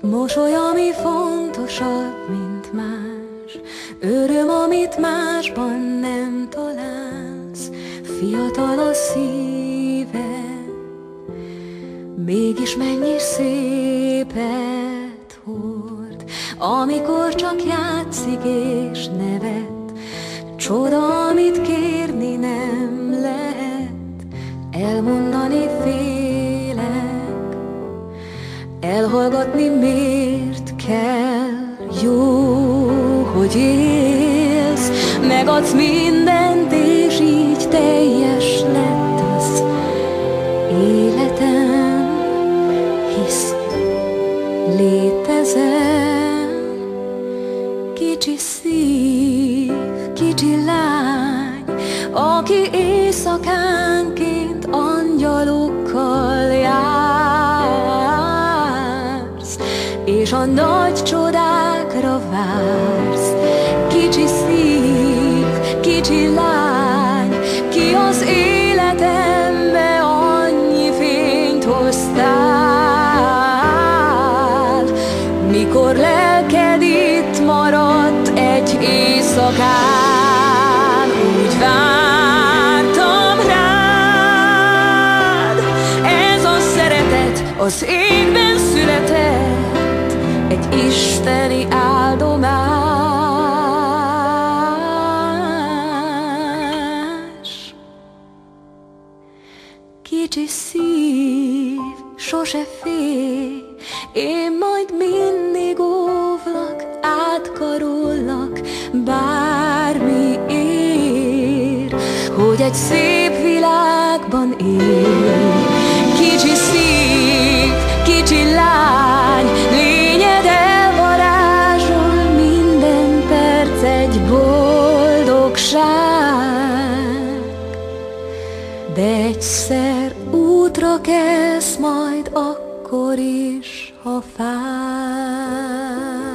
Mosoly, ami fontosabb, mint más, öröm, amit másban nem találsz. Fiatal a szíve, mégis mennyi szépet hord, amikor csak játszik és nevet. Csoda, amit kérni nem lehet, elmondani félek. Elhallgatni miért kell? Jó, hogy élsz, megadsz mindent, és így teljes lett az életem. Hisz létezem, kicsi szív, kicsi lány, aki éjszakánként angyalokkal jársz, és a nagy csodákra vársz. Kicsi szív, kicsi lány, ki az életembe annyi fényt hoztál, mikor lelked itt maradt egy éjszakán. Úgy vártam rád, ez a szeretet az égben született, egy isteni áldomás. Kicsi szív, sose félj, én majd mindig óvlak, átkarollak, bármi ér, hogy egy szép világban élj. Kicsi szív, kicsi lány, lényed elvarázsol, minden perc egy boldogság. De egyszer útra kelsz majd akkor is, ha fáj.